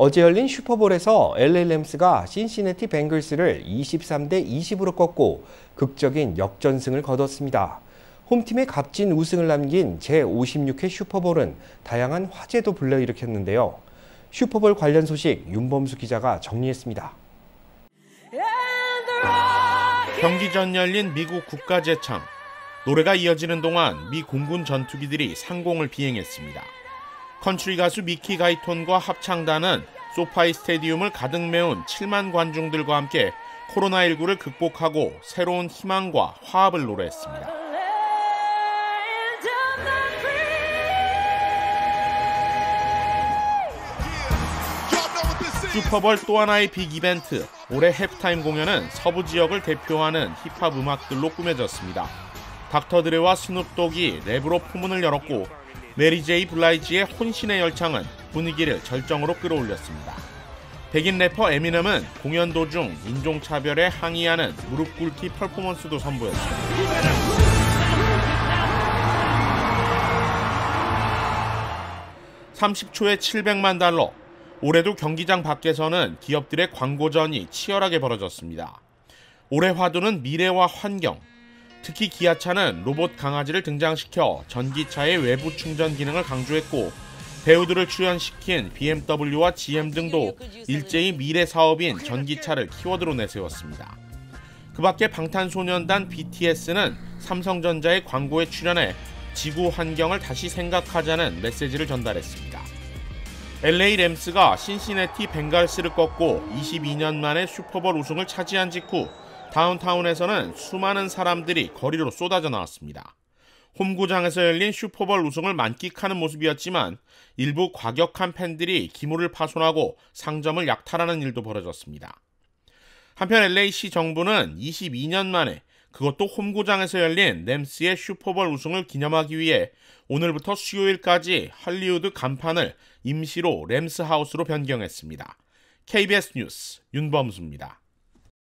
어제 열린 슈퍼볼에서 LA 램스가 신시내티 벵글스를 23대 20으로 꺾고 극적인 역전승을 거뒀습니다. 홈팀의 값진 우승을 남긴 제56회 슈퍼볼은 다양한 화제도 불러일으켰는데요. 슈퍼볼 관련 소식 윤범수 기자가 정리했습니다. 경기 전 열린 미국 국가제창. 노래가 이어지는 동안 미 공군 전투기들이 상공을 비행했습니다. 컨트리 가수 미키 가이톤과 합창단은 소파이 스테디움을 가득 메운 7만 관중들과 함께 코로나19를 극복하고 새로운 희망과 화합을 노래했습니다. 슈퍼볼 또 하나의 빅 이벤트, 올해 해프타임 공연은 서부 지역을 대표하는 힙합 음악들로 꾸며졌습니다. 닥터 드레와 스눕독이 랩으로 포문을 열었고 메리 제이 블라이지의 혼신의 열창은 분위기를 절정으로 끌어올렸습니다. 백인 래퍼 에미넴은 공연 도중 인종차별에 항의하는 무릎 꿇기 퍼포먼스도 선보였습니다. 30초에 700만 달러. 올해도 경기장 밖에서는 기업들의 광고전이 치열하게 벌어졌습니다. 올해 화두는 미래와 환경. 특히 기아차는 로봇 강아지를 등장시켜 전기차의 외부 충전 기능을 강조했고 배우들을 출연시킨 BMW와 GM 등도 일제히 미래 사업인 전기차를 키워드로 내세웠습니다. 그 밖에 방탄소년단 BTS는 삼성전자의 광고에 출연해 지구 환경을 다시 생각하자는 메시지를 전달했습니다. LA 램스가 신시내티 벵갈스를 꺾고 22년 만에 슈퍼볼 우승을 차지한 직후 다운타운에서는 수많은 사람들이 거리로 쏟아져 나왔습니다. 홈구장에서 열린 슈퍼볼 우승을 만끽하는 모습이었지만 일부 과격한 팬들이 기물을 파손하고 상점을 약탈하는 일도 벌어졌습니다. 한편 LA시 정부는 22년 만에 그것도 홈구장에서 열린 램스의 슈퍼볼 우승을 기념하기 위해 오늘부터 수요일까지 할리우드 간판을 임시로 램스 하우스로 변경했습니다. KBS 뉴스 윤범수입니다.